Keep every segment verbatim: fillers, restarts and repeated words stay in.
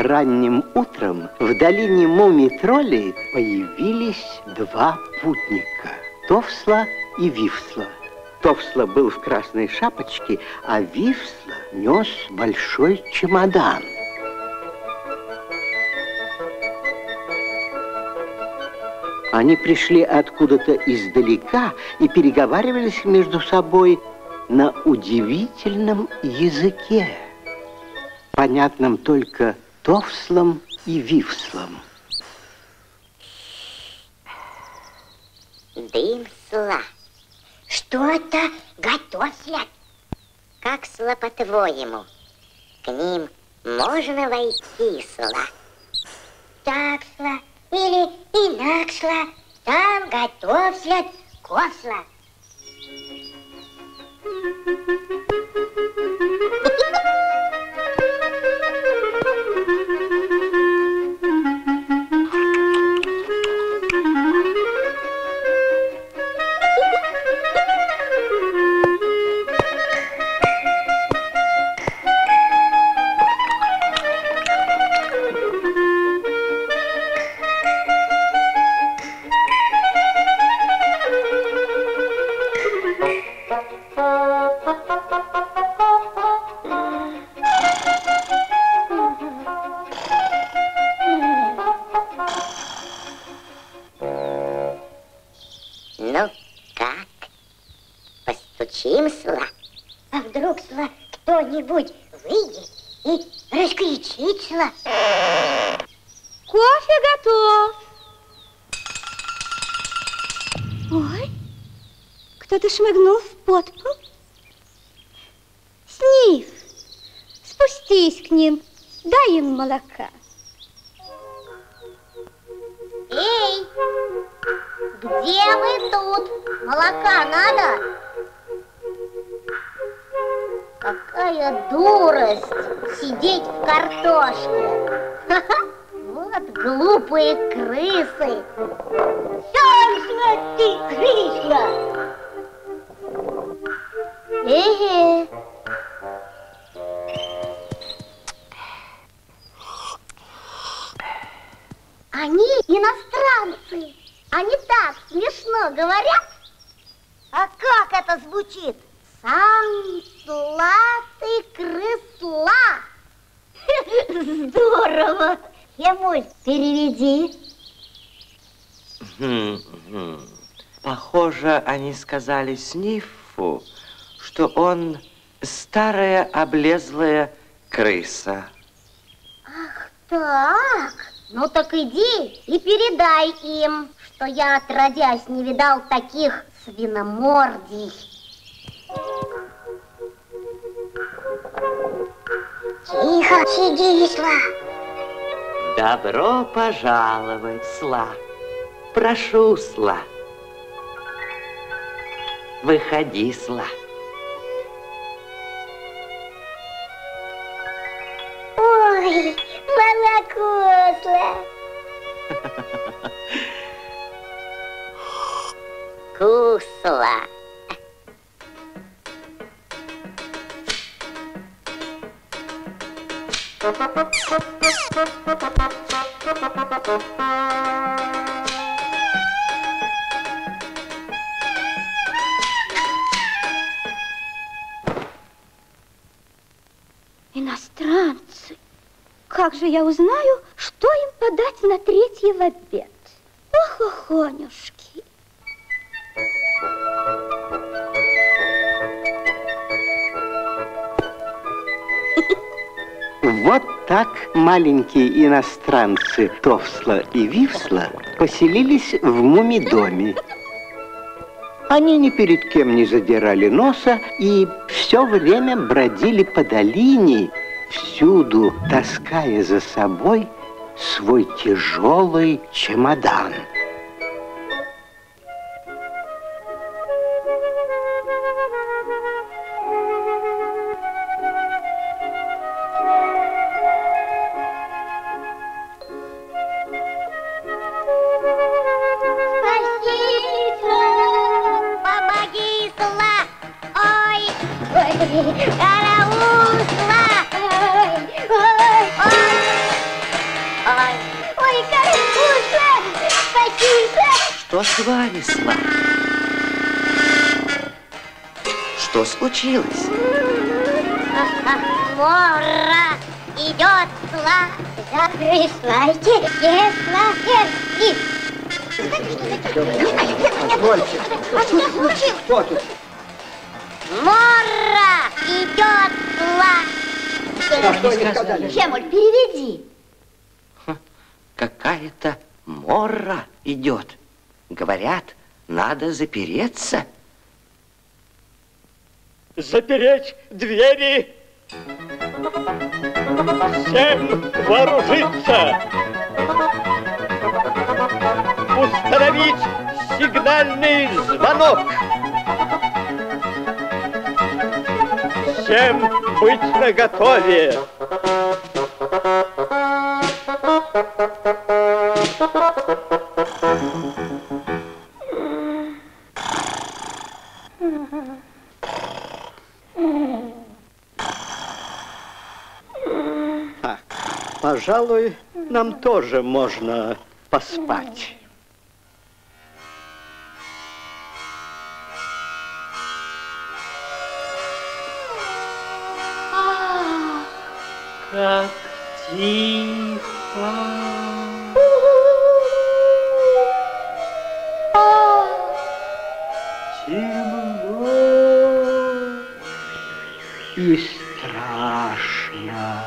Ранним утром в долине Муми-троллей появились два путника – Товсла и Вивсла. Товсла был в красной шапочке, а Вивсла нес большой чемодан. Они пришли откуда-то издалека и переговаривались между собой на удивительном языке, понятном только Товслом и Вивслом. Дымсла, что-то готовят. Как, Сла, по-твоему, к ним можно войти, Сла? Так, Сла, или инак, Сла, там готовят косла. Ну как? Постучим, Сла? А вдруг, Сла, кто-нибудь выйдет и раскричит, Сла? Кофе готов. Ой, кто-то шмыгнул в подпол. Сниф, спустись к ним, дай им молока. Эй, где вы тут? Молока надо? Какая дурость сидеть в картошке. Вот глупые крысы. Точно ты крыса. Эге. Они иностранцы. Они так смешно говорят. А как это звучит? Сам слатый крысла. Здорово. Емуль, переведи. Похоже, они сказали Снифу, что он старая облезлая крыса. Ах так. Ну так иди и передай им, что я отродясь не видал таких свиномордий. Тихо, сиди, Сла. Добро пожаловать, Сла. Прошу, Сла. Выходи, Сла. Ой, молоко, Сла. Кусла. Иностранцы. Как же я узнаю, что им подать на третий в обед? Ох, охонюшки. Вот так маленькие иностранцы Товсла и Вивсла поселились в Муми-доме. Они ни перед кем не задирали носа и все время бродили по долине, всюду таская за собой свой тяжелый чемодан. Караул, Сла! Ой, ой, ой. Что с вами, Сла? Что случилось? Мора идет Сла. Запрещайте, кисло, кисло. Что тут? Мора идет Сла. Шемуль, переведи. Какая-то морра идет. Говорят, надо запереться. Запереть двери. Всем вооружиться. Установить сигнальный звонок. Всем быть наготове. Так, пожалуй, нам тоже можно поспать. Как тихо. Темно и страшно.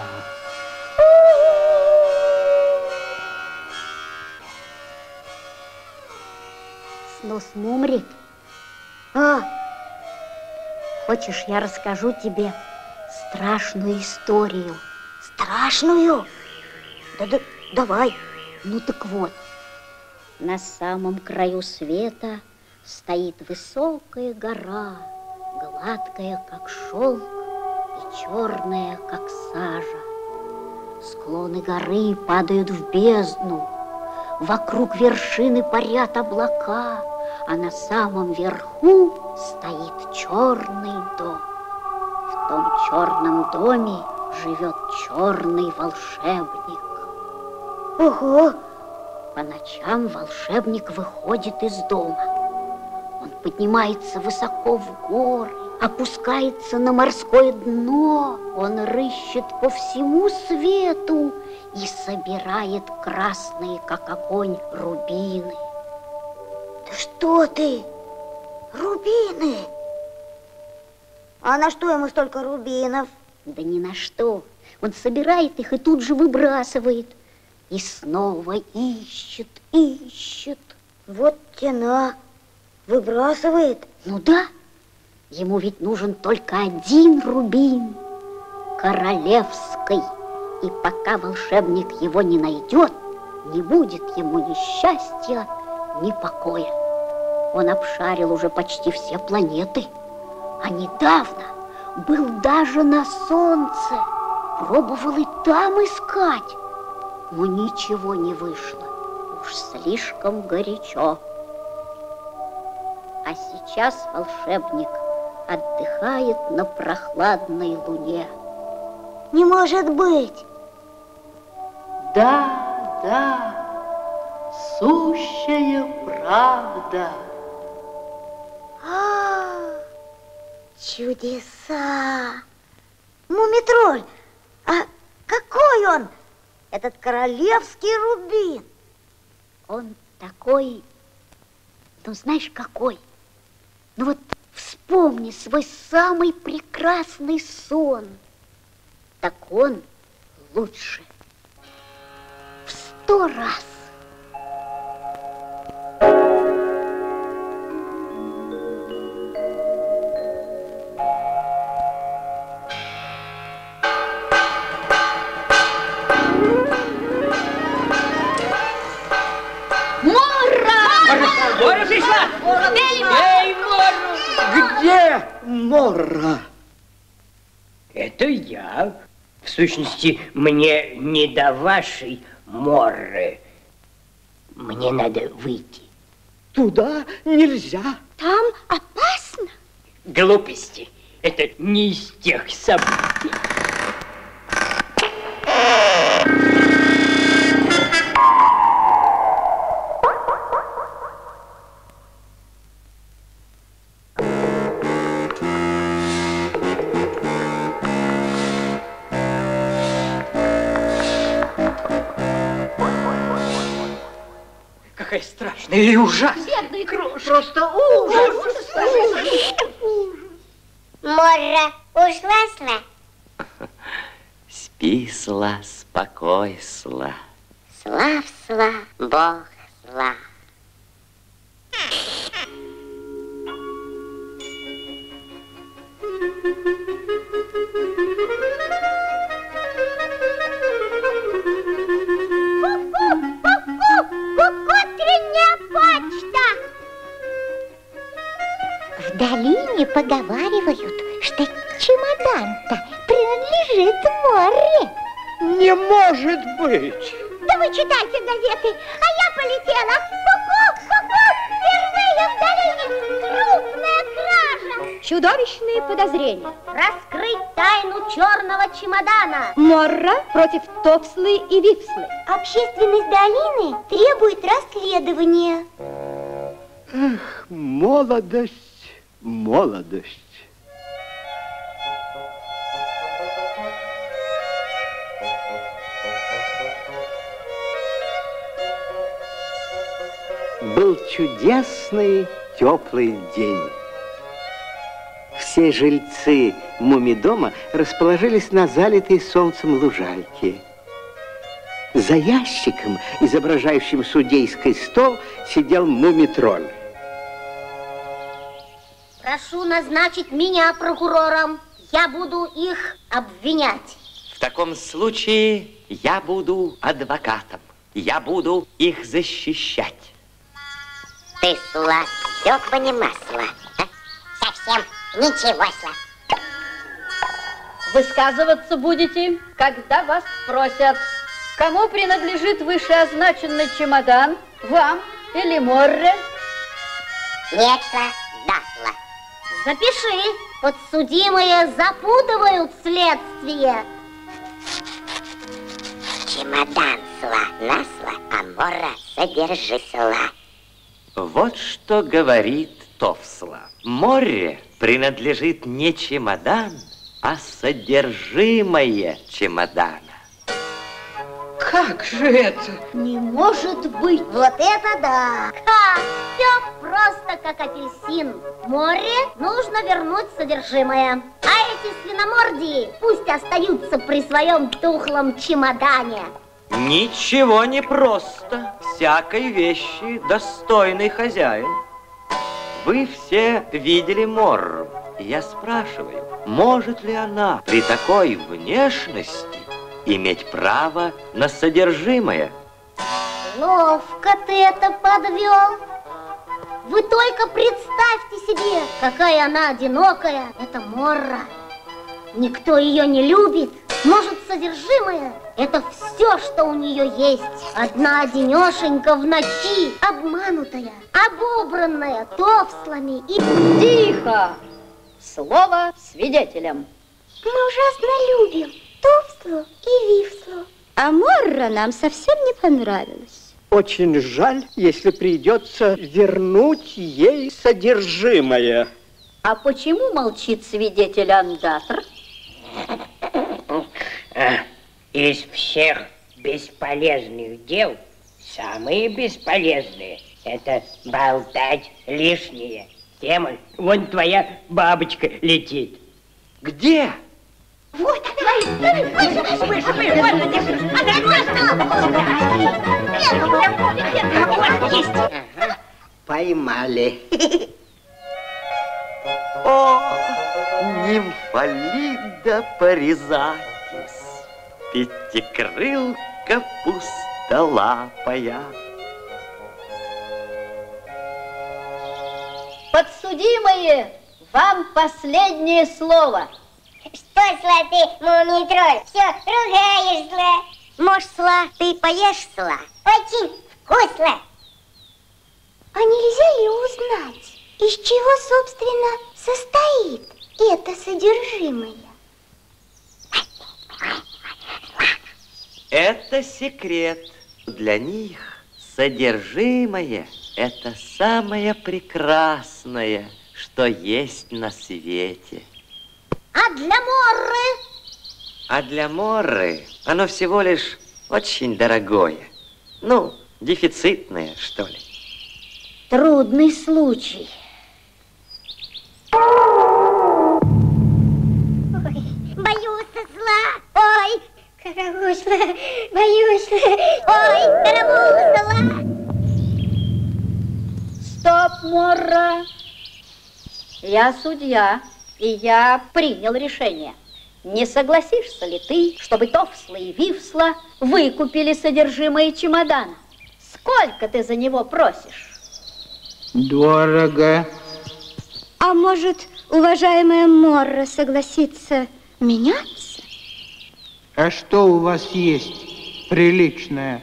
Снус Мумрик. А, хочешь, я расскажу тебе страшную историю? Страшную? Да-да, давай. Ну так вот. На самом краю света стоит высокая гора, гладкая, как шелк, и черная, как сажа. Склоны горы падают в бездну, вокруг вершины парят облака, а на самом верху стоит черный дом. В том черном доме живет черный волшебник. Ого! По ночам волшебник выходит из дома. Он поднимается высоко в горы, опускается на морское дно. Он рыщет по всему свету и собирает красные, как огонь, рубины. Да что ты? Рубины? А на что ему столько рубинов? Да ни на что. Он собирает их и тут же выбрасывает. И снова ищет, ищет. Вот тяна. Выбрасывает? Ну да. Ему ведь нужен только один рубин. Королевский. И пока волшебник его не найдет, не будет ему ни счастья, ни покоя. Он обшарил уже почти все планеты. А недавно был даже на Солнце. Пробовал и там искать. Но ничего не вышло. Уж слишком горячо. А сейчас волшебник отдыхает на прохладной луне. Не может быть! Да, да, сущая правда. А, чудеса! Мумитроль, а какой он, этот королевский рубин? Он такой, ну знаешь какой? Ну вот вспомни свой самый прекрасный сон. Так он лучше в сто раз. Мора пришла! Эй, Мора! Где Морра? Это я. В сущности, мне не до вашей Морры. Мне надо выйти. Туда нельзя. Там опасно. Глупости. Это не из тех событий. какая страшная и ужасная. Бедный крошка. Просто ужас. Морра ушла-сла. Спи-сла, спокой-сла. Слав-сла, Бог-сла. Утренняя почта. В долине поговаривают, что чемодан-то принадлежит Морре. Не может быть! Да вы читайте газеты, а я полетела. Ку-ку, ку-ку, впервые в долине крупная кража. Чудовищные подозрения. Раскрыть тайну черного чемодана. Морра против Товслы и Вивслы. Общественность долины требует расследования. Эх, молодость, молодость. Был чудесный теплый день. Все жильцы Мумидома расположились на залитой солнцем лужайке. За ящиком, изображающим судейский стол, сидел Мумитроль. Прошу назначить меня прокурором. Я буду их обвинять. В таком случае я буду адвокатом. Я буду их защищать. Ты, Сла, все понимасла. А? Совсем ничего-сла. Высказываться будете, когда вас спросят, кому принадлежит вышеозначенный чемодан, вам или Морре? Нет-сла, да-сла. Запиши. Подсудимые запутывают следствие. Чемодан, Сла, насла, а Морра содержи-сла. Вот что говорит Товсла. Морре принадлежит не чемодан, а содержимое чемодана. Как же это? Не может быть. Вот это да. Ха, все просто как апельсин. Море нужно вернуть содержимое. А эти свиномордии пусть остаются при своем тухлом чемодане. Ничего не просто. Всякой вещи достойный хозяин. Вы все видели Морру. И я спрашиваю, может ли она при такой внешности иметь право на содержимое? Ловко ты это подвел. Вы только представьте себе, какая она одинокая. Это Морра. Никто ее не любит. Может, содержимое – это все, что у нее есть. Одна одинешенька в ночи, обманутая, обобранная Товслами и... Тихо! Слово свидетелям. Мы ужасно любим Товслу и Вивслу. А Морра нам совсем не понравилась. Очень жаль, если придется вернуть ей содержимое. А почему молчит свидетель Андатр? Из всех бесполезных дел самые бесполезные – это болтать лишнее. Тема, вон твоя бабочка летит. Где? Вот, давай, выше, выше, выше, выше, ладно, держи. Вот есть. Поймали. О, нимфалида паризатис, пятикрылка пустолапая. Подсудимые, вам последнее слово. Что, Сла, ты, Мумитроль, все ругаешь, Сла? Может, Сла, ты поешь, Сла? Очень вкусно. А нельзя ли узнать, из чего, собственно, состоит это содержимое? Это секрет. Для них содержимое – это самое прекрасное, что есть на свете. А для Морры? А для Морры оно всего лишь очень дорогое. Ну, дефицитное, что ли. Трудный случай. Ой, боюсь зла. Ой, караусла, боюсь. Ой, караусла. Стоп, Морра. Я судья, и я принял решение. Не согласишься ли ты, чтобы Товсла и Вивсла выкупили содержимое чемодана? Сколько ты за него просишь? Дорого. А может, уважаемая Морра согласится меняться? А что у вас есть приличное?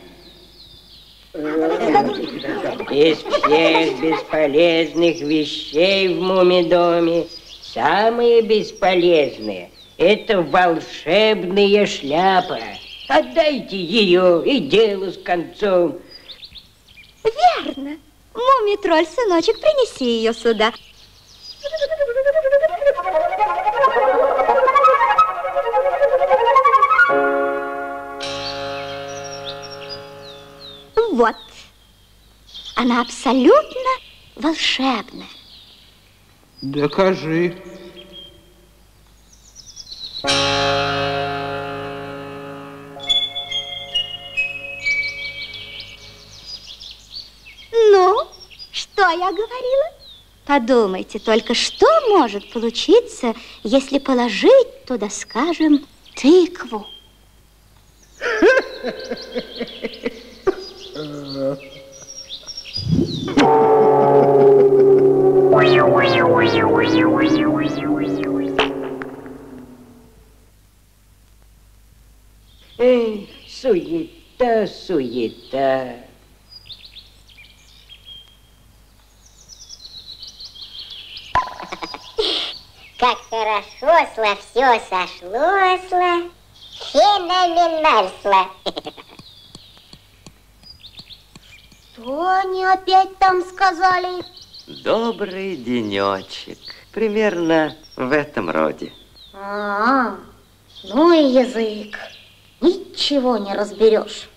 Из всех бесполезных вещей в Мумидоме самые бесполезные – это волшебная шляпа. Отдайте ее, и дело с концом. Верно. Мумий-тролль, сыночек, принеси ее сюда. Вот. Она абсолютно волшебная. Докажи. Ну, что я говорила? Подумайте только, что может получиться, если положить туда, скажем, тыкву. Эй, суета, суета. Как хорошо-сла, все сошло-сла, феноменально-сла. Что они опять там сказали? Добрый денечек. Примерно в этом роде. А, ну и язык. Ничего не разберешь.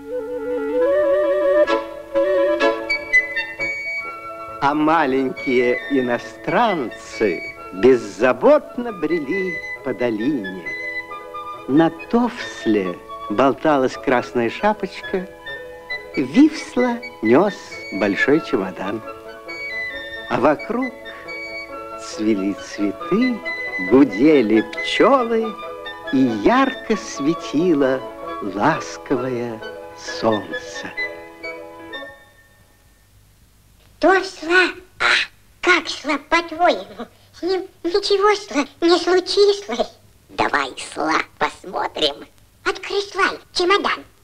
А маленькие иностранцы беззаботно брели по долине. На Товсле болталась красная шапочка, Вивсла нес большой чемодан. А вокруг цвели цветы, гудели пчелы, и ярко светило ласковое солнце. Товсла, а как шла, по-твоему? С ним ничего сла не случилось. Давай, сла, посмотрим. Открой, слай, чемодан.